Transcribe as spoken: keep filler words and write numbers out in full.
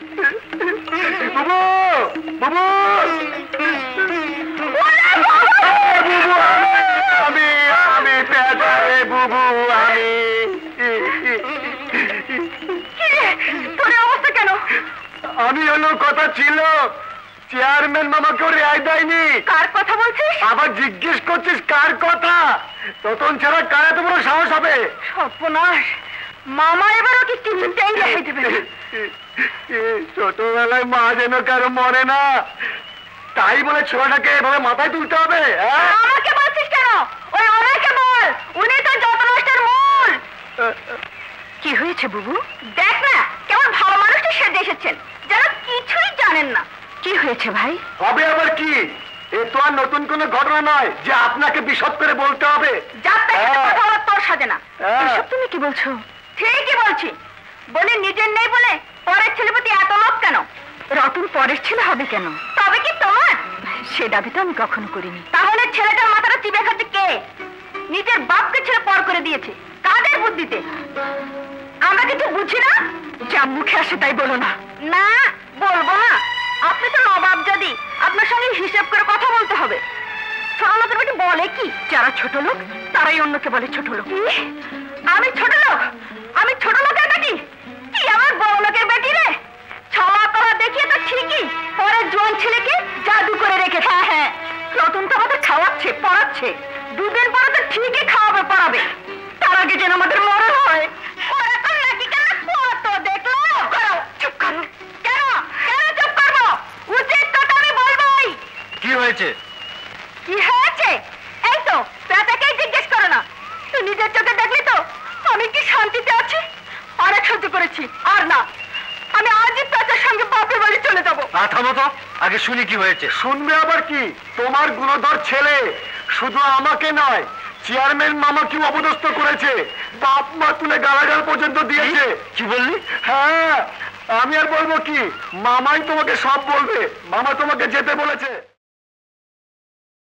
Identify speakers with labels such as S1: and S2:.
S1: বুবু বুবু আমি আমি পেটারে বুবু আমি
S2: তোর অবস্থা কেন?
S1: আমি হলো কথা ছিল চেয়ারম্যান মামাকেও রেহাই দেয়নি। কার কথা বলছিস? আবার জিজ্ঞেস করছিস কার কথা? তখন ছাড়া কার এত বড় সাহস হবে?
S2: সর্বনাশ, মামা এবার ওকে চিনতেই রেহাই দেবে না।
S1: ছোটবেলায় মা যেন কারো মরে না, তাই বলে ছোটটাকে এভাবে মাথায় তুলতে হবে?
S2: আমাকে বলছিস কেন? ওই ওনাকে বল, উনি তো যত নষ্টের মূল। কি হয়েছে বুবু? দেখ না কেমন ভালো মানুষটা সেজে এসেছেন, যারা কিছুই জানেন না। কি হয়েছে ভাই?
S1: হবে আবার কি, এ তো আর নতুন কোনো ঘটনা নয় যে আপনাকে বিশদ করে বলতে হবে।
S2: কথা বলার তোর সাজে না। এসব তুমি কি বলছো? ঠিকই বলছি। বলে নিজের নেই বলে পরের ছেলে প্রতি এত লোভ কেন? রতন পরের ছেলে হবে কেন? তবে কি তোমার? সে দাবি তো আমি কখনো করিনি। তাহলে ছেলেটার মাথাটা চিবে খাচ্ছে কে? নিজের বাপকে ছেলে পর করে দিয়েছে কাদের বুদ্ধিতে? আমরা কিছু বুঝি না? যা মুখে আসে তাই বলো না। না বলবো না। আপনি তো নবাব, যদি আপনার সঙ্গে হিসেব করে কথা বলতে হবে। ছোট লোকের বেটি বলে কি? যারা ছোট লোক তারাই অন্যকে বলে ছোট লোক। আমি ছোট লোক? আমি ছোট লোকের বেটি? কি আমার বড় লোকের বেটি রে? ছলা করা দেখিয়ে তো ঠিকই পরের জোয়ান ছেলেকে জাদু করে রেখে। হ্যাঁ হ্যাঁ, রতন তো আমাদের খাওয়াচ্ছে পড়াচ্ছে, দুদিন পরে তো ঠিকই খাওয়াবে পড়াবে। তার আগে যেন আমাদের মরণ হয়। ওরা তো নাকি কেন কত দেখলো? চুপ করো। কেন কেন চুপ করবো? উচিত কথা আমি বলবোই।
S1: কি হয়েছে?
S2: কি হয়েছে? এই তো পেটাকেই জিজ্ঞেস করো না। তুই নিজের চোখে দেখলি তো আমি কি শান্তিতে আছি? অনেক সহ্য করেছি, আর না। আমি আজই পেটার সঙ্গে বাপের বাড়ি চলে যাবো।
S1: থামো তো, আগে শুনি কি হয়েছে। শুনবে আবার কি? তোমার গুণধর ছেলে শুধু আমাকে নয়, চেয়ারম্যান মামাকেও অপদস্থ করেছে, বাপ মা তুলে গালাগাল পর্যন্ত দিয়েছে। কি বললি? হ্যাঁ, আমি আর বলবো কি, মামাই তোমাকে সব বলবে। মামা তোমাকে যেতে বলেছে।